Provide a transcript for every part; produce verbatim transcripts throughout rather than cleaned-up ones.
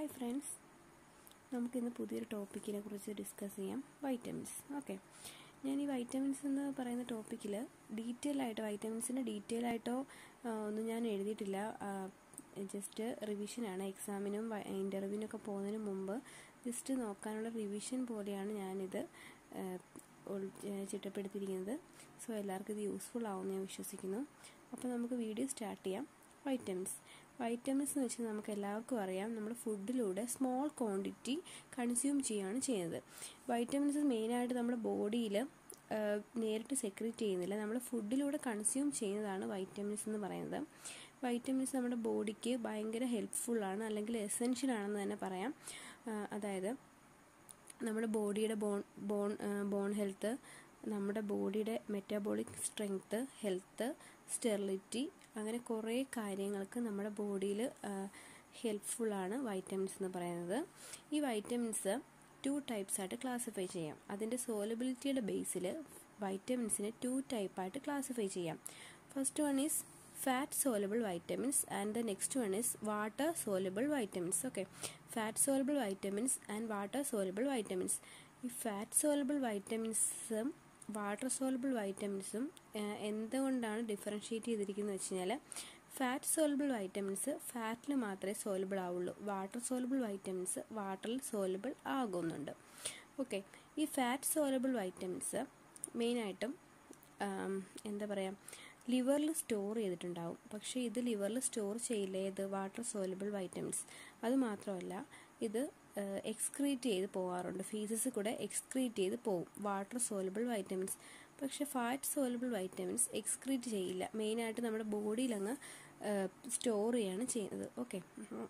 Hi friends, നമുക്കിന്ന് പുതിയൊരു ടോപ്പിക്കിനെ കുറിച്ച് ഡിസ്കസ് ചെയ്യാം. വൈറ്റമിൻസ്. ഓക്കെ, ഞാൻ ഈ വൈറ്റമിൻസ് എന്ന് പറയുന്ന ടോപ്പിക്കിൽ ഡീറ്റെയിൽ ആയിട്ട് വൈറ്റമിൻസിൻ്റെ ഡീറ്റെയിൽ ആയിട്ടോ ഒന്നും ഞാൻ എഴുതിയിട്ടില്ല. ജസ്റ്റ് റിവിഷനാണ്. എക്സാമിനും ഇൻ്റർവ്യൂവിനൊക്കെ പോകുന്നതിന് മുമ്പ് ജസ്റ്റ് നോക്കാനുള്ള റിവിഷൻ പോലെയാണ് ഞാനിത് ചിട്ടപ്പെടുത്തിയിരിക്കുന്നത്. സോ എല്ലാവർക്കും ഇത് യൂസ്ഫുൾ ആവുമെന്ന് ഞാൻ വിശ്വസിക്കുന്നു. അപ്പോൾ നമുക്ക് വീഡിയോ സ്റ്റാർട്ട് ചെയ്യാം. വൈറ്റമിൻസ് വൈറ്റമിൻസ് എന്ന് വെച്ചാൽ നമുക്ക് എല്ലാവർക്കും അറിയാം, നമ്മൾ ഫുഡിലൂടെ സ്മോൾ ക്വാണ്ടിറ്റി കൺസ്യൂം ചെയ്യുകയാണ് ചെയ്യുന്നത്. വൈറ്റമിൻസ് മെയിനായിട്ട് നമ്മുടെ ബോഡിയിൽ നേരിട്ട് സെക്രീറ്റ് ചെയ്യുന്നില്ല, നമ്മൾ ഫുഡിലൂടെ കൺസ്യൂം ചെയ്യുന്നതാണ് വൈറ്റമിൻസ് എന്ന് പറയുന്നത്. വൈറ്റമിൻസ് നമ്മുടെ ബോഡിക്ക് ഭയങ്കര ഹെൽപ്ഫുള്ളാണ്, അല്ലെങ്കിൽ എസെൻഷ്യൽ ആണെന്ന് തന്നെ പറയാം. അതായത് നമ്മുടെ ബോഡിയുടെ ബോൺ ബോൺ ബോൺ ഹെൽത്ത്, നമ്മുടെ ബോഡിയുടെ മെറ്റാബോളിക് സ്ട്രെങ്ത്ത്, ഹെൽത്ത്, സ്റ്റെറിലിറ്റി, അങ്ങനെ കുറേ കാര്യങ്ങൾക്ക് നമ്മുടെ ബോഡിയിൽ ഹെൽപ്ഫുള്ളാണ് വൈറ്റമിൻസ് എന്ന് പറയുന്നത്. ഈ വൈറ്റമിൻസ് ടു ടൈപ്സ് ആയിട്ട് ക്ലാസിഫൈ ചെയ്യാം. അതിൻ്റെ സോലബിലിറ്റിയുടെ ബേസിൽ വൈറ്റമിൻസിനെ ടു ടൈപ്പായിട്ട് ക്ലാസിഫൈ ചെയ്യാം. First one is fat soluble vitamins and the next one is water soluble vitamins. Okay, fat soluble vitamins and water soluble vitamins. ഈ fat soluble vitaminsഉം വാട്ടർ സോലബിൾ വൈറ്റമിൻസും എന്തുകൊണ്ടാണ് ഡിഫറൻഷ്യേറ്റ് ചെയ്തിരിക്കുന്നത് വെച്ച് കഴിഞ്ഞാൽ, ഫാറ്റ് സോലബിൾ വൈറ്റമിൻസ് ഫാറ്റിൽ മാത്രമേ soluble ആവുള്ളൂ, water soluble vitamins വാട്ടറിൽ സോലബിൾ ആകുന്നുണ്ട്. ഓക്കെ, ഈ ഫാറ്റ് സോലബിൾ വൈറ്റമിൻസ് മെയിനായിട്ടും എന്താ പറയുക, ലിവറിൽ സ്റ്റോർ ചെയ്തിട്ടുണ്ടാവും. പക്ഷേ ഇത് ലിവറിൽ സ്റ്റോർ ചെയ്യില്ല, ഇത് വാട്ടർ സോലബിൾ വൈറ്റമിൻസ്. അത് മാത്രമല്ല, ഇത് എക്സ്ക്രീറ്റ് ചെയ്ത് പോകാറുണ്ട്, ഫീസസ് കൂടെ എക്സ്ക്രീറ്റ് ചെയ്ത് പോകും വാട്ടർ സോലബിൾ വൈറ്റമിൻസ്. പക്ഷേ ഫാറ്റ് സോലബിൾ വൈറ്റമിൻസ് എക്സ്ക്രീറ്റ് ചെയ്യില്ല, മെയിനായിട്ട് നമ്മുടെ ബോഡിയിലങ്ങ് സ്റ്റോർ ചെയ്യാണ് ചെയ്യുന്നത്. ഓക്കെ,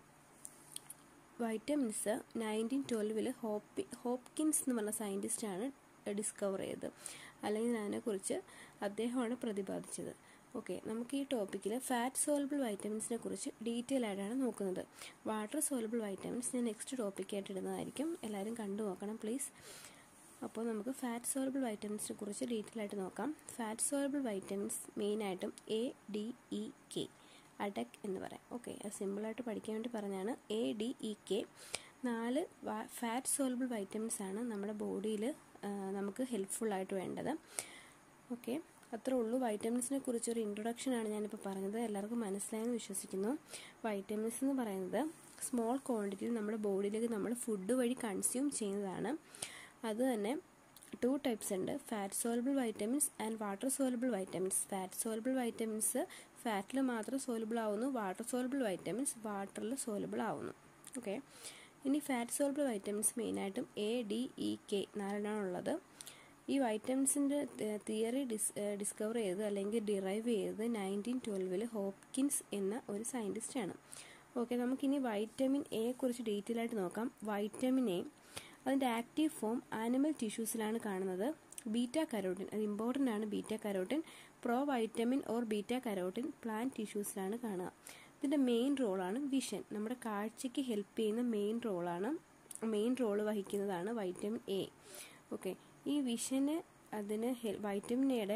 വൈറ്റമിൻസ് നയൻറ്റീൻ ട്വൽവിൽ ഹോപ്പി ഹോപ്കിൻസ് എന്ന് പറഞ്ഞ സയൻറ്റിസ്റ്റാണ് ഡിസ്കവർ ചെയ്തത്, അല്ലെങ്കിൽ അതിനെക്കുറിച്ച് അദ്ദേഹമാണ് പ്രതിപാദിച്ചത്. ഓക്കെ, നമുക്ക് ഈ ടോപ്പിക്കിൽ ഫാറ്റ് സോലബിൾ വൈറ്റമിൻസിനെ കുറിച്ച് ഡീറ്റെയിൽ ആയിട്ടാണ് നോക്കുന്നത്. വാട്ടർ സോലബിൾ വൈറ്റമിൻസ് ഞാൻ നെക്സ്റ്റ് ടോപ്പിക്കായിട്ട് ഇടുന്നതായിരിക്കും, എല്ലാവരും കണ്ടു നോക്കണം പ്ലീസ്. അപ്പോൾ നമുക്ക് ഫാറ്റ് സോലബിൾ വൈറ്റമിൻസിനെ കുറിച്ച് ഡീറ്റെയിൽ ആയിട്ട് നോക്കാം. ഫാറ്റ് സോലബിൾ വൈറ്റമിൻസ് മെയിനായിട്ടും എ ഡി ഇ കെ, അഡക് എന്ന് പറയാം. ഓക്കെ, അത് സിമ്പിളായിട്ട് പഠിക്കാൻ വേണ്ടി പറഞ്ഞാണ്. എ ഡി ഇ കെ നാല് ഫാറ്റ് സോലബിൾ വൈറ്റമിൻസ് ആണ് നമ്മുടെ ബോഡിയിൽ നമുക്ക് ഹെൽപ്ഫുള്ളായിട്ട് വേണ്ടത്. ഓക്കെ, അത്രേ ഉള്ളൂ. വൈറ്റമിൻസിനെ കുറിച്ചൊരു ഇൻട്രൊഡക്ഷനാണ് ഞാനിപ്പോൾ പറഞ്ഞത്, എല്ലാവർക്കും മനസ്സിലായെന്ന് വിശ്വസിക്കുന്നു. വൈറ്റമിൻസ് എന്ന് പറയുന്നത് സ്മോൾ ക്വാണ്ടിറ്റിയിൽ നമ്മുടെ ബോഡിയിലേക്ക് നമ്മൾ ഫുഡ് വഴി കൺസ്യൂം ചെയ്യുന്നതാണ്. അത് തന്നെ ടു ടൈപ്സ് ഉണ്ട്, fat soluble vitamins and water soluble vitamins. Fat soluble vitamins ഫാറ്റിൽ മാത്രം സോലബിൾ ആവുന്നു, വാട്ടർ സോലബിൾ വൈറ്റമിൻസ് വാട്ടറിൽ സോലബിൾ ആവുന്നു. ഓക്കെ, ഇനി ഫാറ്റ് സോലബിൾ വൈറ്റമിൻസ് മെയിനായിട്ടും എ ഡി ഇ കെ നാലെണ്ണമാണുള്ളത്. ഈ വൈറ്റമിൻസിൻ്റെ തിയറി ഡിസ് ഡിസ്കവർ ചെയ്തത് അല്ലെങ്കിൽ ഡിറൈവ് ചെയ്തത് നയൻറ്റീൻ ട്വൽവിൽ ഹോപ്കിൻസ് എന്ന ഒരു സയൻറ്റിസ്റ്റാണ്. ഓക്കെ, നമുക്കിനി വൈറ്റമിൻ എ കുറിച്ച് ഡീറ്റെയിൽ ആയിട്ട് നോക്കാം. വൈറ്റമിൻ എ അതിൻ്റെ ആക്റ്റീവ് ഫോം ആനിമൽ ടിഷ്യൂസിലാണ് കാണുന്നത്. ബീറ്റ കരോട്ടിൻ, അത് ഇമ്പോർട്ടൻ്റ് ആണ്. Beta carotene pro vitamin or beta carotene plant ടിഷ്യൂസിലാണ് കാണുക. ഇതിൻ്റെ മെയിൻ റോളാണ് വിഷൻ, നമ്മുടെ കാഴ്ചയ്ക്ക് ഹെൽപ്പ് ചെയ്യുന്ന മെയിൻ റോളാണ് മെയിൻ റോള് വഹിക്കുന്നതാണ് വൈറ്റമിൻ എ. ഓക്കെ, ഈ വിഷന് അതിന് വൈറ്റമിൻ എയുടെ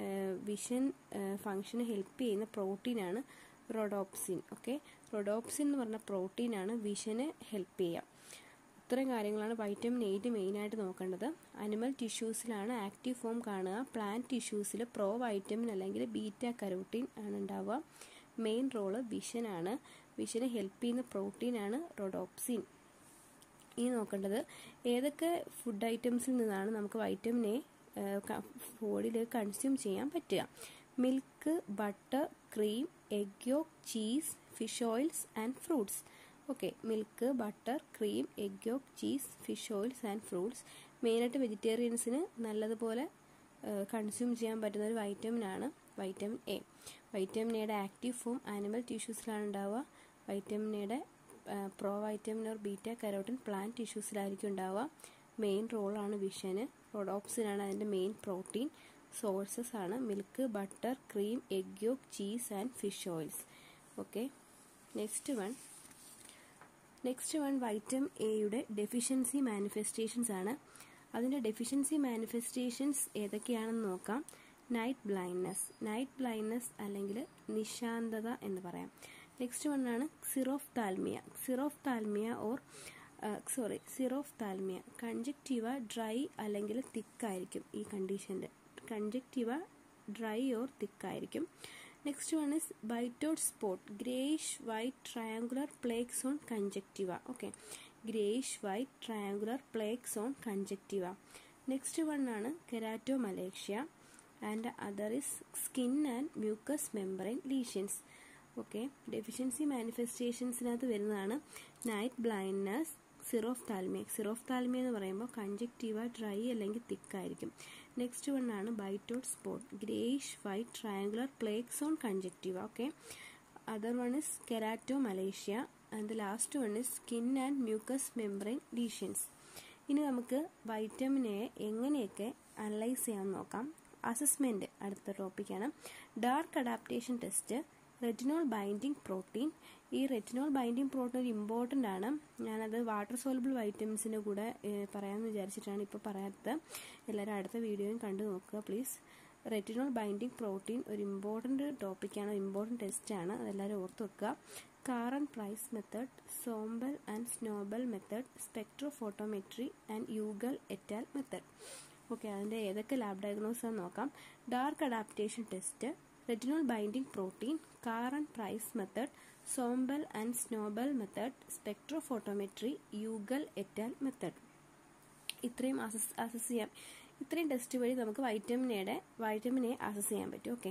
വിഷൻ ഫങ്ഷന് ഹെൽപ്പ് ചെയ്യുന്ന പ്രോട്ടീനാണ് റോഡോപ്സിൻ. ഓക്കെ, റോഡോപ്സിൻ എന്ന് പറഞ്ഞ പ്രോട്ടീനാണ് വിഷന് ഹെൽപ്പ് ചെയ്യുക. ഇത്രയും കാര്യങ്ങളാണ് വൈറ്റമിൻ എയ്റ്റ് മെയിനായിട്ട് നോക്കേണ്ടത്. അനിമൽ ടിഷ്യൂസിലാണ് ആക്റ്റീവ് ഫോം കാണുക, പ്ലാന്റ് ടിഷ്യൂസിൽ പ്രോ വൈറ്റമിൻ അല്ലെങ്കിൽ ബീറ്റ കരോട്ടീൻ ആണ് ഉണ്ടാവുക. മെയിൻ റോള് വിഷനാണ്, വിഷനെ ഹെൽപ്പ് ചെയ്യുന്ന പ്രോട്ടീനാണ് റോഡോപ്സിൻ. ഈ നോക്കേണ്ടത് ഏതൊക്കെ ഫുഡ് ഐറ്റംസിൽ നിന്നാണ് നമുക്ക് വൈറ്റമിൻ എ ബോഡിയിൽ കൺസ്യൂം ചെയ്യാൻ പറ്റുക. Milk, butter, cream, egg yolk, cheese, fish oils and fruits. Okay, milk, butter, cream, egg yolk, cheese, fish oils and fruits. മെയിനായിട്ട് വെജിറ്റേറിയൻസിന് നല്ലതുപോലെ കൺസ്യൂം ചെയ്യാൻ പറ്റുന്ന ഒരു വൈറ്റമിനാണ് വൈറ്റമിൻ എ. വൈറ്റമിൻ എയുടെ ആക്റ്റീവ് ഫോം ആനിമൽ ടിഷ്യൂസിലാണ് ഉണ്ടാവുക. വൈറ്റമിൻ എയുടെ pro vitamin or beta carotene plant ടിഷ്യൂസിലായിരിക്കും ഉണ്ടാവുക. മെയിൻ റോളാണ് വിഷന്. റോഡോപ്സിനാണ് അതിൻ്റെ മെയിൻ പ്രോട്ടീൻ. സോഴ്സസ് ആണ് milk, butter, cream, egg yolk, cheese and fish oils. Okay, next one next one vitamin എയുടെ ഡെഫിഷ്യൻസി മാനിഫെസ്റ്റേഷൻസ് ആണ്. അതിൻ്റെ ഡെഫിഷ്യൻസി മാനിഫെസ്റ്റേഷൻസ് ഏതൊക്കെയാണെന്ന് നോക്കാം. നൈറ്റ് ബ്ലൈൻഡ്നെസ് നൈറ്റ് ബ്ലൈൻഡ്നെസ് അല്ലെങ്കിൽ നിശാന്തത എന്ന് പറയാം. നെക്സ്റ്റ് വൺ ആണ് xerophthalmia. Xerophthalmia or sorry xerophthalmia conjunctiva dry അല്ലെങ്കിൽ തിക്കായിരിക്കും. ഈ കണ്ടീഷൻ്റെ കൺജക്റ്റീവ ഡ്രൈ ഓർ തിക്കായിരിക്കും. Next one is Bitot's spot greyish white triangular plaques on conjunctiva. Okay, greyish white triangular plaques on conjunctiva. Next one ആണ് keratomalacia and other is skin and mucous membrane lesions. Okay, deficiency മാനിഫെസ്റ്റേഷൻസിനകത്ത് വരുന്നതാണ് night blindness, xerophthalmia. Xerophthalmia എന്ന് പറയുമ്പോൾ conjunctiva dry അല്ലെങ്കിൽ തിക്കായിരിക്കും. Next one ആണ് Bitot's spot greyish white triangular plaques on conjunctiva. Okay, other one is keratomalacia and the last one is skin and mucous membrane lesions. ഇനി നമുക്ക് vitamin A എങ്ങനെയൊക്കെ analyse ചെയ്യാമെന്ന് നോക്കാം. Assessment അടുത്ത ടോപ്പിക്കാണ്. Dark adaptation test, retinol binding protein. ഈ retinol binding protein ഒരു important ആണ്. ഞാനത് വാട്ടർ സോലബിൾ വൈറ്റമിൻസിൻ്റെ കൂടെ പറയാമെന്ന് വിചാരിച്ചിട്ടാണ് ഇപ്പോൾ പറയാത്തത്. എല്ലാവരും അടുത്ത വീഡിയോയും കണ്ടു നോക്കുക പ്ലീസ്. റെറ്റിനോൾ ബൈൻഡിങ് പ്രോട്ടീൻ ഒരു ഇമ്പോർട്ടൻ്റ് ടോപ്പിക്കാണ്, ഇമ്പോർട്ടൻ്റ് ടെസ്റ്റാണ്, അതെല്ലാവരും ഓർത്ത് വെക്കുക. Carr and Price method, Sombal and Snowbal method, spectrophotometry and Yugal et al method. Okay, അതിൻ്റെ ഏതൊക്കെ ലാബ് ഡയഗ്നോസാന്ന് നോക്കാം. Dark adaptation test, retinol binding protein, Carr and Price method, Sombal and Snowbal method, spectrophotometry, Yugal et al method. ഇത്രയും assess assess ചെയ്യാം. ഇത്രയും test വഴി നമുക്ക് vitamin എയുടെ വൈറ്റമിൻ എ അസസ് ചെയ്യാൻ പറ്റും. ഓക്കെ,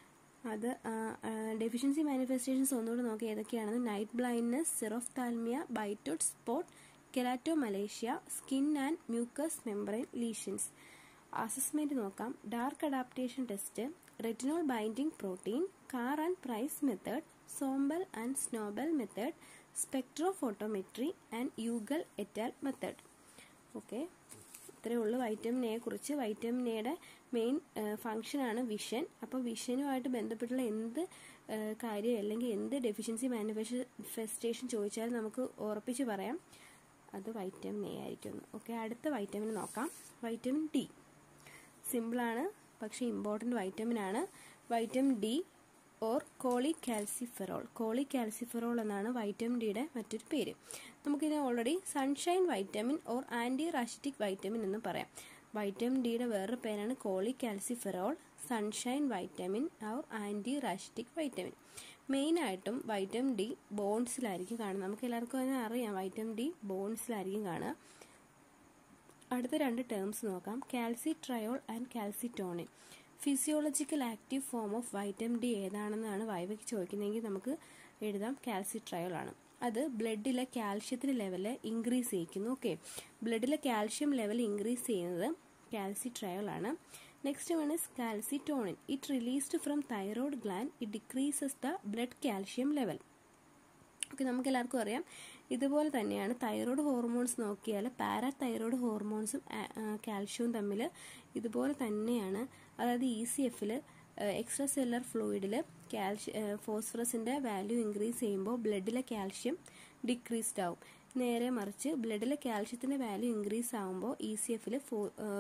അത് ഡെഫിഷ്യൻസി മാനിഫെസ്റ്റേഷൻസ് ഒന്നുകൂടെ നോക്കി ഏതൊക്കെയാണെന്ന്. Night blindness, xerophthalmia, Bitot's spot, keratomalacia, skin and mucous membrane lesions. Assessment നോക്കാം. Dark adaptation test, retinol binding protein, Carr and Price method, Sombal and Snowbal method, spectrophotometry and Yugal et al method. Okay, ഇത്രയേ ഉള്ളൂ vitamin എയെ കുറിച്ച്. Vitamin എയുടെ main ഫംഗ്ഷനാണ് vision. അപ്പോൾ വിഷനുമായിട്ട് ബന്ധപ്പെട്ടുള്ള എന്ത് കാര്യം അല്ലെങ്കിൽ എന്ത് ഡെഫിഷ്യൻസി മാനിഫെസ്റ്റേഷൻ ചോദിച്ചാലും നമുക്ക് ഉറപ്പിച്ച് പറയാം അത് വൈറ്റമിൻ എ ആയിരിക്കും. ഓക്കെ, അടുത്ത വൈറ്റമിൻ നോക്കാം. വൈറ്റമിൻ ഡി സിമ്പിളാണ് പക്ഷേ ഇമ്പോർട്ടൻ്റ് വൈറ്റമിൻ ആണ്. Vitamin D or cholecalciferol. Cholecalciferol എന്നാണ് വൈറ്റമിൻ ഡിയുടെ മറ്റൊരു പേര്. നമുക്കിതിനെ already sunshine vitamin or anti rachitic vitamin എന്ന് പറയാം. വൈറ്റമിൻ ഡിയുടെ വേറൊരു പേരാണ് cholecalciferol, sunshine vitamin or anti rachitic vitamin. മെയിനായിട്ടും വൈറ്റമിൻ ഡി ബോൺസിലായിരിക്കും കാണുന്നത്. നമുക്ക് എല്ലാവർക്കും തന്നെ അറിയാം വൈറ്റമിൻ ഡി ബോൺസിലായിരിക്കും കാണുക. അടുത്ത രണ്ട് ടേംസ് നോക്കാം. Calcitriol and calcitonin. Physiological active form of vitamin D ഏതാണെന്നാണ് വൈവയ്ക്ക് ചോദിക്കുന്നതെങ്കിൽ നമുക്ക് എഴുതാം കാൽസിട്രയോൾ ആണ്. അത് ബ്ലഡിലെ കാൽഷ്യത്തിൻ്റെ ലെവല് ഇൻക്രീസ് ചെയ്യിക്കുന്നു. ഓക്കെ, ബ്ലഡിലെ കാൽഷ്യം ലെവൽ ഇൻക്രീസ് ചെയ്യുന്നത് കാൽസിട്രയോൾ ആണ്. Next one is calcitonin. It released from thyroid gland. It decreases the blood calcium level. Okay, നമുക്ക് എല്ലാവർക്കും അറിയാം ഇതുപോലെ തന്നെയാണ് തൈറോയ്ഡ് ഹോർമോൺസ് നോക്കിയാൽ പാരാ തൈറോയ്ഡ് ഹോർമോൺസും കാൽഷ്യവും തമ്മിൽ ഇതുപോലെ തന്നെയാണ്. അതായത് ഇ സി എഫിൽ എക്സ്ട്രാ സെല്ലുലാർ ഫ്ലൂയിഡിൽ കാൽഷ്യ ഫോസ്ഫറസിൻ്റെ വാല്യൂ ഇൻക്രീസ് ചെയ്യുമ്പോൾ ബ്ലഡിലെ കാൽഷ്യം ഡിക്രീസ്ഡ് ആവും. നേരെ മറിച്ച് ബ്ലഡിലെ കാൽഷ്യത്തിൻ്റെ വാല്യൂ ഇൻക്രീസ് ആകുമ്പോൾ ഇ സി എഫിൽ ഫോ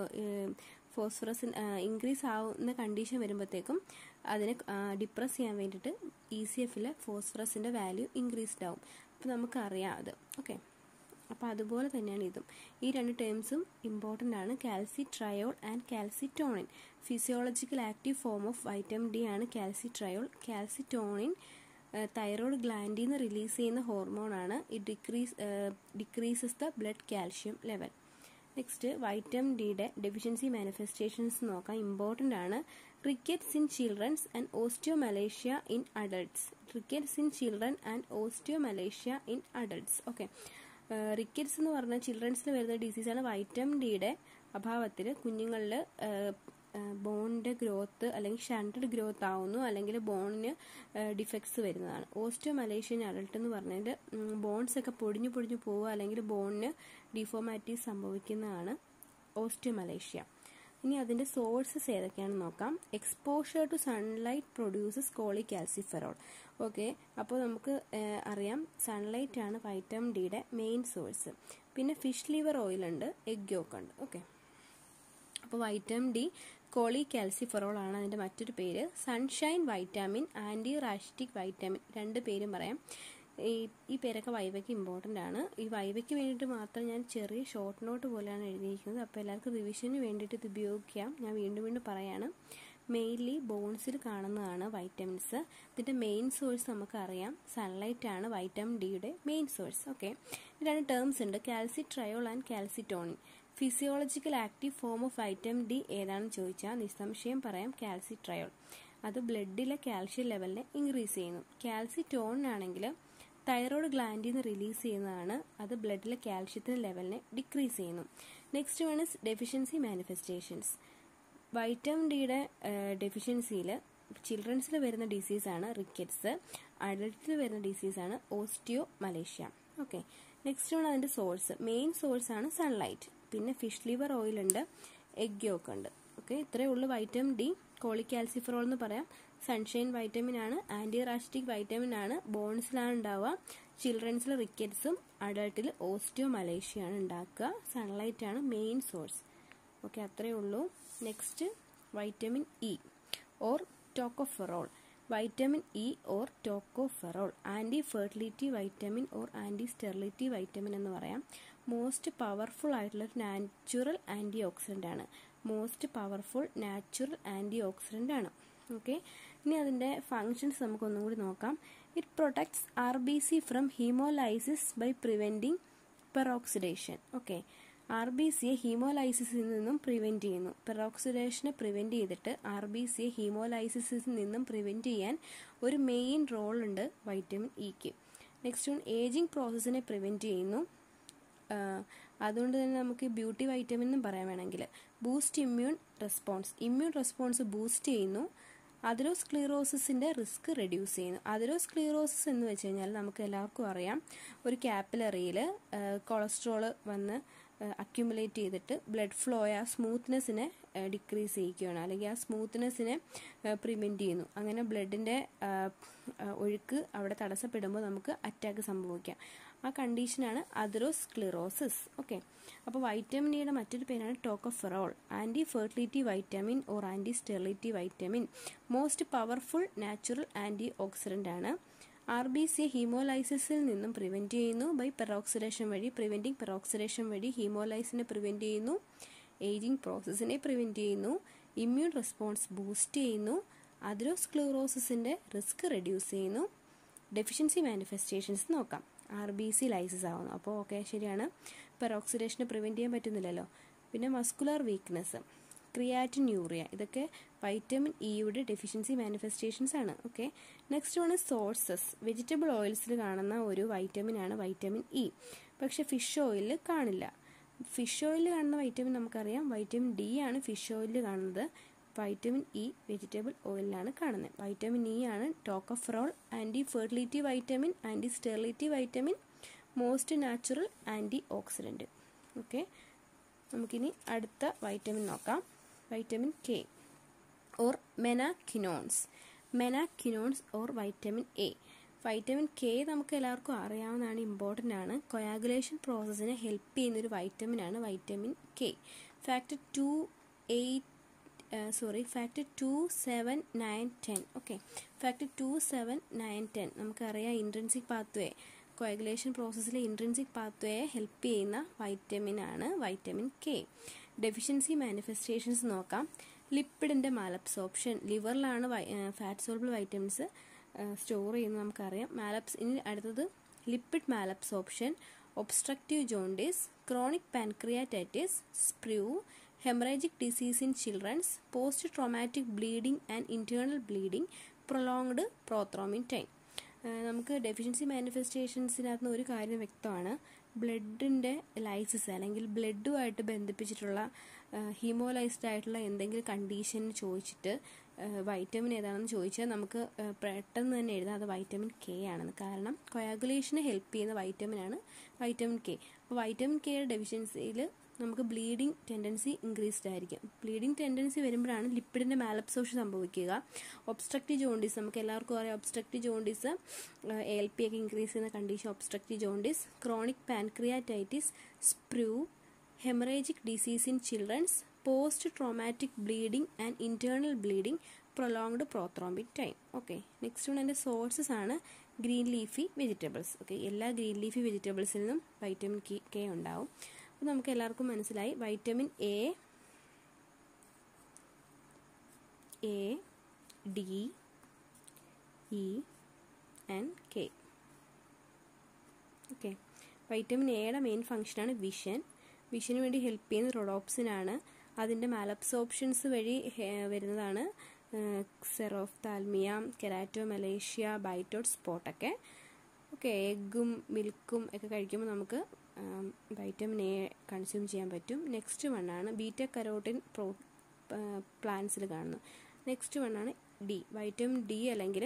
ഫോസ്ഫറസ് ഇൻക്രീസ് ആവുന്ന കണ്ടീഷൻ വരുമ്പോഴത്തേക്കും അതിനെ ഡിപ്രസ് ചെയ്യാൻ വേണ്ടിയിട്ട് ഇ സി എഫിലെ ഫോസ്ഫറസിൻ്റെ വാല്യൂ ഇൻക്രീസ്ഡ് ആവും. അപ്പോൾ നമുക്കറിയാം അത്. ഓക്കെ, അപ്പോൾ അതുപോലെ തന്നെയാണ് ഇതും. ഈ രണ്ട് ടേംസും ഇമ്പോർട്ടൻ്റ് ആണ്. Calcitriol and calcitonin. Physiological active form of vitamin D ആണ് കാൽസിട്രയോൾ. കാൽസിറ്റോണിൻ തൈറോയ്ഡ് ഗ്ലാൻഡിൽ നിന്ന് റിലീസ് ചെയ്യുന്ന ഹോർമോണാണ്. It decrease decreases the blood calcium level. Next vitamin ഡിയുടെ ഡെഫിഷ്യൻസി മാനിഫെസ്റ്റേഷൻസ് നോക്കാം. ഇമ്പോർട്ടൻ്റ് ആണ്. Rickets in childrens and osteomalacia in adults. Rickets in children and osteomalacia in adults. Okay, rickets എന്ന് പറഞ്ഞാൽ ചിൽഡ്രൻസിൽ വരുന്ന ഡിസീസാണ്. വൈറ്റമിൻ ഡിയുടെ അഭാവത്തിൽ കുഞ്ഞുങ്ങളിൽ ബോണിൻ്റെ ഗ്രോത്ത് അല്ലെങ്കിൽ ഷണ്ടഡ് ഗ്രോത്ത് ആവുന്നു, അല്ലെങ്കിൽ ബോണിന് ഡിഫക്ട്സ് വരുന്നതാണ്. ഓസ്റ്റിയോമലേഷ്യ ഇൻ അഡൾട്ട് എന്ന് പറഞ്ഞാൽ ബോൺസ് ഒക്കെ പൊടിഞ്ഞു പൊടിഞ്ഞു പോവുക അല്ലെങ്കിൽ ബോണിന് ഡിഫോമാറ്റീസ് സംഭവിക്കുന്നതാണ് ഓസ്റ്റിയോമലേഷ്യ. ഇനി അതിൻ്റെ സോഴ്സസ് ഏതൊക്കെയാണെന്ന് നോക്കാം. Exposure to sunlight produces cholecalciferol. Okay, അപ്പോൾ നമുക്ക് അറിയാം സൺലൈറ്റ് ആണ് വൈറ്റമിൻ ഡിയുടെ മെയിൻ സോഴ്സ്. പിന്നെ ഫിഷ് ലിവർ ഓയിൽ ഉണ്ട്, എഗ് യോക്ക് ഉണ്ട്. ഓക്കെ, അപ്പോൾ വൈറ്റമിൻ ഡി കോളികാൽസിഫെറോൾ ആണ് അതിൻ്റെ മറ്റൊരു പേര്. Sunshine vitamin, anti rachitic vitamin, രണ്ട് പേരും പറയാം. ഈ ഈ പേരൊക്കെ വൈവയ്ക്ക് ഇമ്പോർട്ടൻ്റ് ആണ്. ഈ വൈവയ്ക്ക് വേണ്ടിയിട്ട് മാത്രം ഞാൻ ചെറിയ ഷോർട്ട് നോട്ട് പോലെയാണ് എഴുതിയിരിക്കുന്നത്. അപ്പോൾ എല്ലാവർക്കും റിവിഷന് വേണ്ടിയിട്ട് ഇത് ഉപയോഗിക്കാം. ഞാൻ വീണ്ടും വീണ്ടും പറയാണ്. മെയിൻലി ബോൺസിൽ കാണുന്നതാണ് വൈറ്റമിൻസ്. ഇതിൻ്റെ മെയിൻ സോഴ്സ് നമുക്കറിയാം സൺലൈറ്റ് ആണ് വൈറ്റമിൻ ഡിയുടെ മെയിൻ സോഴ്സ്. ഓക്കെ, രണ്ട് ടേംസ് ഉണ്ട്, calcitriol and calcitonin. Physiological active form of vitamin D ഏതാണെന്ന് ചോദിച്ചാൽ നിസ്സംശയം പറയാം കാൽസിട്രയോൾ. അത് ബ്ലഡിലെ കാൽഷ്യം ലെവലിനെ ഇൻക്രീസ് ചെയ്യുന്നു. കാൽസിറ്റോണിൻ ആണെങ്കിൽ തൈറോയ്ഡ് ഗ്ലാൻഡിൽ നിന്ന് റിലീസ് ചെയ്യുന്നതാണ്. അത് ബ്ലഡിലെ കാൽഷ്യത്തിന് ലെവലിനെ ഡിക്രീസ് ചെയ്യുന്നു. Next one is deficiency manifestations. Vitamin ഡിയുടെ ഡെഫിഷ്യൻസിയിൽ ചിൽഡ്രൻസിൽ വരുന്ന ഡിസീസാണ് റിക്കറ്റ്സ്, അഡൽട്ടിൽ വരുന്ന ഡിസീസാണ് osteomalacia. Okay, next one അതിൻ്റെ സോഴ്സ്, മെയിൻ സോഴ്സ് ആണ് സൺലൈറ്റ്. പിന്നെ ഫിഷ് ലിവർ ഓയിൽ ഉണ്ട്, എഗ് യോക്ക് ഉണ്ട്. ഓക്കെ, ഇത്രയേ ഉള്ളൂ വൈറ്റമിൻ ഡി. കോളികാൽസിഫെറോൾ എന്ന് പറയാം. സൺഷൈൻ വൈറ്റമിൻ ആണ്, ആൻറ്റി റാഷിറ്റിക് വൈറ്റമിൻ ആണ്, ബോൺസിലാണ് ഉണ്ടാവുക. ചിൽഡ്രൻസിൽ റിക്കറ്റ്സും അഡൾട്ടിൽ ഓസ്റ്റിയോ മലേഷ്യയാണ് ഉണ്ടാക്കുക. സൺലൈറ്റ് ആണ് മെയിൻ സോഴ്സ്. ഓക്കെ, അത്രയേ ഉള്ളൂ. Next vitamin E or tocopherol. Vitamin E or tocopherol anti fertility vitamin or anti sterility vitamin എന്ന് പറയാം. മോസ്റ്റ് പവർഫുൾ ആയിട്ടുള്ള ഒരു നാച്ചുറൽ ആൻറ്റി ഓക്സിഡൻ്റ് ആണ്. Most powerful natural antioxidant ആണ്. ഓക്കെ, ഇനി അതിൻ്റെ ഫങ്ഷൻസ് നമുക്കൊന്നും കൂടി നോക്കാം. It protects R B C from hemolysis by preventing peroxidation. Okay, R B സിയെ ഹീമോലൈസിസിൽ നിന്നും പ്രിവെൻറ്റ് ചെയ്യുന്നു. പെറോക്സിഡേഷനെ പ്രിവെൻറ്റ് ചെയ്തിട്ട് ആർ ബി സിയെ ഹീമോലൈസിസിൽ നിന്നും പ്രിവെൻറ്റ് ചെയ്യാൻ ഒരു മെയിൻ റോൾ ഉണ്ട് വൈറ്റമിൻ ഇക്ക്. നെക്സ്റ്റ് വൺ ഏജിങ് പ്രോസസ്സിനെ പ്രിവെൻറ്റ് ചെയ്യുന്നു. അതുകൊണ്ട് തന്നെ നമുക്ക് ബ്യൂട്ടി വൈറ്റമിൻ എന്നും പറയാൻ വേണമെങ്കിൽ. Boost immune response, immune response boost ചെയ്യുന്നു. അതിറോസ്ക്ലീറോസിസിൻ്റെ റിസ്ക് റെഡ്യൂസ് ചെയ്യുന്നു. അതിറോസ്ക്ലീറോസിസ് എന്ന് വെച്ച് കഴിഞ്ഞാൽ നമുക്ക് എല്ലാവർക്കും അറിയാം, ഒരു കാപ്പിലറിയിൽ കൊളസ്ട്രോൾ വന്ന് അക്യുമുലേറ്റ് ചെയ്തിട്ട് ബ്ലഡ് ഫ്ലോ ആ സ്മൂത്ത്നെസ്സിനെ ഡിക്രീസ് ചെയ്യിക്കുകയാണ്, അല്ലെങ്കിൽ ആ സ്മൂത്ത്നെസ്സിനെ പ്രിവെൻറ്റ് ചെയ്യുന്നു. അങ്ങനെ ബ്ലഡിൻ്റെ ഒഴുക്ക് അവിടെ തടസ്സപ്പെടുമ്പോൾ നമുക്ക് അറ്റാക്ക് സംഭവിക്കാം. ആ കണ്ടീഷനാണ് അതിറോസ്ക്ലിറോസിസ്. ഓക്കെ, അപ്പോൾ വൈറ്റമിൻ ഇയുടെ മറ്റൊരു പേരാണ് tocopherol. Anti fertility vitamin or anti sterility vitamin. Most powerful natural antioxidant ആണ്. ആർ ബി സി ഹീമോലൈസിസിൽ നിന്നും പ്രിവെൻറ്റ് ചെയ്യുന്നു ബൈ പെറോക്സിഡേഷൻ വഴി. പ്രിവെൻറ്റിംഗ് പെറോക്സിഡേഷൻ വഴി ഹീമോലൈസിനെ പ്രിവെൻറ്റ് ചെയ്യുന്നു. ഏജിങ് പ്രോസസ്സിനെ പ്രിവെൻറ്റ് ചെയ്യുന്നു. ഇമ്മ്യൂൺ റെസ്പോൺസ് ബൂസ്റ്റ് ചെയ്യുന്നു. അതിറോസ്ക്ലീറോസിസിൻ്റെ റിസ്ക് റെഡ്യൂസ് ചെയ്യുന്നു. ഡെഫിഷ്യൻസി മാനിഫെസ്റ്റേഷൻസ് നോക്കാം. ആർ ബി സി ലൈസിസ് ആവുന്നു. അപ്പോൾ ഓക്കെ, ശരിയാണ്, പെറോക്സിഡേഷനെ പ്രിവെൻറ്റ് ചെയ്യാൻ പറ്റുന്നില്ലല്ലോ. പിന്നെ മസ്കുലർ വീക്ക്നെസ്, ക്രിയാറ്റിന്യൂറിയ, ഇതൊക്കെ വൈറ്റമിൻ ഇയുടെ ഡെഫിഷ്യൻസി മാനിഫെസ്റ്റേഷൻസ് ആണ്. Okay, next one sources. Vegetable ഓയിൽസിൽ കാണുന്ന ഒരു വൈറ്റമിൻ ആണ് വൈറ്റമിൻ ഇ. പക്ഷെ ഫിഷ് ഓയിലിൽ കാണില്ല. ഫിഷ് ഓയിലിൽ കാണുന്ന വൈറ്റമിൻ നമുക്കറിയാം വൈറ്റമിൻ ഡി ആണ് ഫിഷ് ഓയിലിൽ കാണുന്നത്. വൈറ്റമിൻ ഇ വെജിറ്റബിൾ ഓയിലാണ് കാണുന്നത്. വൈറ്റമിൻ ഇ ആണ് tocopherol, anti fertility vitamin, anti sterility vitamin, most natural antioxidant. Okay, നമുക്കിനി അടുത്ത വൈറ്റമിൻ നോക്കാം. Vitamin K or menaquinones. Menaquinones or vitamin A. Vitamin K നമുക്ക് എല്ലാവർക്കും അറിയാവുന്നതാണ്, ഇമ്പോർട്ടൻ്റ് ആണ്. കൊയാഗുലേഷൻ പ്രോസസ്സിനെ ഹെൽപ്പ് ചെയ്യുന്നൊരു വൈറ്റമിൻ ആണ് vitamin K. Factor two eight sorry factor two seven nine ten. Okay, factor two seven nine ten നമുക്കറിയാം intrinsic pathway, coagulation പ്രോസസ്സിലെ intrinsic പാത്വേയെ ഹെൽപ്പ് ചെയ്യുന്ന വൈറ്റമിൻ ആണ് വൈറ്റമിൻ കെ. ഡെഫിഷ്യൻസി മാനിഫെസ്റ്റേഷൻസ് നോക്കാം. ലിപ്പിഡിൻ്റെ മാലബ്സോർപ്ഷൻ, ലിവറിലാണ് ഫാറ്റ് സോൾബിൾ വൈറ്റമിൻസ് സ്റ്റോർ ചെയ്യുന്നത് നമുക്കറിയാം. മാലബ്സ് ഇനി അടുത്തത് lipid malabsorption, obstructive jaundice, chronic pancreatitis, sprue, hemorrhagic disease in children's, post-traumatic bleeding and internal bleeding, prolonged prothrombin time. നമുക്ക് ഡെഫിഷ്യൻസി മാനിഫെസ്റ്റേഷൻസിനകത്ത് ഒരു കാര്യം വ്യക്തമാണ്, ബ്ലഡിൻ്റെ ലൈസിസ് അല്ലെങ്കിൽ ബ്ലഡുമായിട്ട് ബന്ധിപ്പിച്ചിട്ടുള്ള ഹീമോലൈസ്ഡ് ആയിട്ടുള്ള എന്തെങ്കിലും കണ്ടീഷൻ ചോദിച്ചിട്ട് വൈറ്റമിൻ ഏതാണെന്ന് ചോദിച്ചാൽ നമുക്ക് പെട്ടെന്ന് തന്നെ എഴുതാം അത് വൈറ്റമിൻ കെ ആണെന്ന്. കാരണം കൊയാഗുലേഷനെ ഹെൽപ്പ് ചെയ്യുന്ന വൈറ്റമിനാണ് വൈറ്റമിൻ കെ. അപ്പോൾ വൈറ്റമിൻ കെയുടെ ഡെഫിഷ്യൻസിയിൽ നമുക്ക് ബ്ലീഡിങ് ടെൻഡൻസി ഇൻക്രീസ്ഡ് ആയിരിക്കും. ബ്ലീഡിങ് ടെൻഡൻസി വരുമ്പോഴാണ് ലിപ്പിഡിൻ്റെ മാലബ്സോർപ്ഷൻ സംഭവിക്കുക. ഒബ്സ്ട്രക്റ്റീവ് ജോണ്ടിസ് നമുക്ക് എല്ലാവർക്കും അറിയാം, obstructive jaundice A L P ഒക്കെ ഇൻക്രീസ് ചെയ്യുന്ന condition obstructive jaundice, chronic pancreatitis, sprue, haemorrhagic disease in childrens, post traumatic bleeding and internal bleeding, prolonged prothrombic time. Okay, next one അതിൻ്റെ sources ആണ് green leafy vegetables. Okay, എല്ലാ green leafy വെജിറ്റബിൾസിൽ നിന്നും vitamin K ഉണ്ടാവും. അപ്പോൾ നമുക്ക് എല്ലാവർക്കും മനസ്സിലായി vitamin A, A, D, E and K. Okay, vitamin എയുടെ മെയിൻ ഫംഗ്ഷനാണ് വിഷൻ. വിഷന് വേണ്ടി ഹെൽപ്പ് ചെയ്യുന്ന റൊഡോപ്സിനാണ്. അതിൻ്റെ മാലബ്സോർപ്ഷൻസ് വഴി വരുന്നതാണ് സെറോഫ്താൽമിയ, കെരാറ്റോമലേഷ്യ, ബൈറ്റോട്ട് സ്പോട്ടൊക്കെ. ഓക്കെ, എഗ്ഗും മിൽക്കും ഒക്കെ കഴിക്കുമ്പോൾ നമുക്ക് വൈറ്റമിൻ എ കൺസ്യൂം ചെയ്യാൻ പറ്റും. നെക്സ്റ്റ് വണ്ണാണ് ബീറ്റ കരോട്ടിൻ പ്രോ പ്ലാന്റ്സിൽ കാണുന്നു. നെക്സ്റ്റ് വണ്ണാണ് ഡി, വൈറ്റമിൻ ഡി അല്ലെങ്കിൽ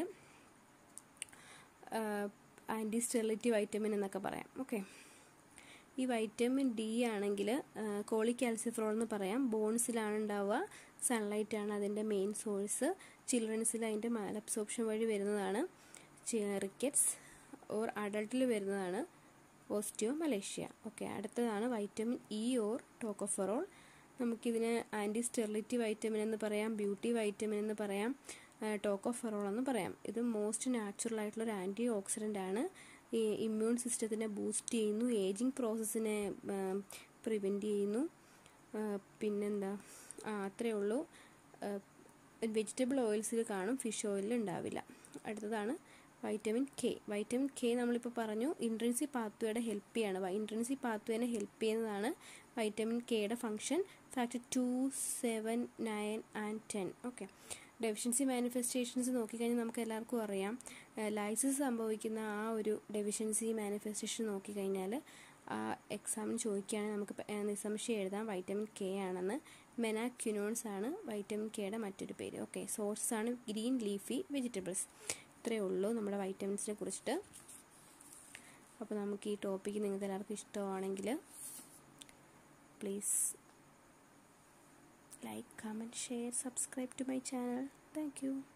ആൻറ്റി സ്റ്റെറിലിറ്റി വൈറ്റമിൻ എന്നൊക്കെ പറയാം. ഓക്കെ, ഈ വൈറ്റമിൻ ഡി ആണെങ്കിൽ കോളിക്കാൽസിഫറോൾ എന്ന് പറയാം. ബോൺസിലാണ് ഉണ്ടാവുക. സൺലൈറ്റ് ആണ് അതിൻ്റെ മെയിൻ സോഴ്സ്. ചിൽഡ്രൻസിൽ അതിൻ്റെ മാലബ്സോർപ്ഷൻ വഴി വരുന്നതാണ് റിക്കറ്റ്സ്. ഓർ അഡൾട്ടിൽ വരുന്നതാണ് ഓസ്റ്റിയോമലേഷ്യ. ഓക്കെ, അടുത്തതാണ് വൈറ്റമിൻ ഇ ഓർ ടോക്കോഫെറോൾ. നമുക്കിതിന് ആൻറ്റി സ്റ്റെറിലിറ്റി വൈറ്റമിൻ എന്ന് പറയാം, ബ്യൂട്ടി വൈറ്റമിൻ എന്ന് പറയാം, ടോക്കോഫെറോൾ എന്ന് പറയാം. ഇത് മോസ്റ്റ് നാച്ചുറൽ ആയിട്ടുള്ളൊരു ആൻറ്റി ഓക്സിഡൻ്റ് ആണ്. ഈ ഇമ്മ്യൂൺ സിസ്റ്റത്തിനെ ബൂസ്റ്റ് ചെയ്യുന്നു, ഏജിങ് പ്രോസസ്സിനെ പ്രിവെൻറ്റ് ചെയ്യുന്നു. പിന്നെന്താ, ആ അത്രയേ ഉള്ളൂ. വെജിറ്റബിൾ ഓയിൽസിൽ കാണും, ഫിഷ് ഓയിലിൽ ഉണ്ടാവില്ല. അടുത്തതാണ് വൈറ്റമിൻ കെ. വൈറ്റമിൻ കെ നമ്മളിപ്പോൾ പറഞ്ഞു ഇൻട്രിൻസിക് പാത്വേയുടെ ഹെൽപ്പ് ചെയ്യാണ്. ഇൻട്രിൻസിക് പാത്വേനെ ഹെൽപ്പ് ചെയ്യുന്നതാണ് വൈറ്റമിൻ കെയുടെ function. Factor two, seven, nine and ten. Okay, deficiency manifestations നോക്കിക്കഴിഞ്ഞാൽ നമുക്ക് എല്ലാവർക്കും അറിയാം. ലൈസിസ് സംഭവിക്കുന്ന ആ ഒരു ഡെഫിഷ്യൻസി മാനിഫെസ്റ്റേഷൻ നോക്കിക്കഴിഞ്ഞാൽ ആ എക്സാമിന് ചോദിക്കുകയാണെങ്കിൽ നമുക്ക് നിസ്സംശയം എഴുതാം വൈറ്റമിൻ കെ ആണെന്ന്. മെനാക്യുനോൺസ് ആണ് വൈറ്റമിൻ കെയുടെ മറ്റൊരു പേര്. ഓക്കെ, സോഴ്സസ് ആണ് ഗ്രീൻ ലീഫി വെജിറ്റബിൾസ്. ഇത്രയേ ഉള്ളൂ നമ്മുടെ വൈറ്റമിൻസിനെ കുറിച്ചിട്ട്. അപ്പോൾ നമുക്ക് ഈ ടോപ്പിക്ക് നിങ്ങൾക്ക് എല്ലാവർക്കും ഇഷ്ടമാണെങ്കിൽ please like, comment, share, subscribe to my channel. Thank you.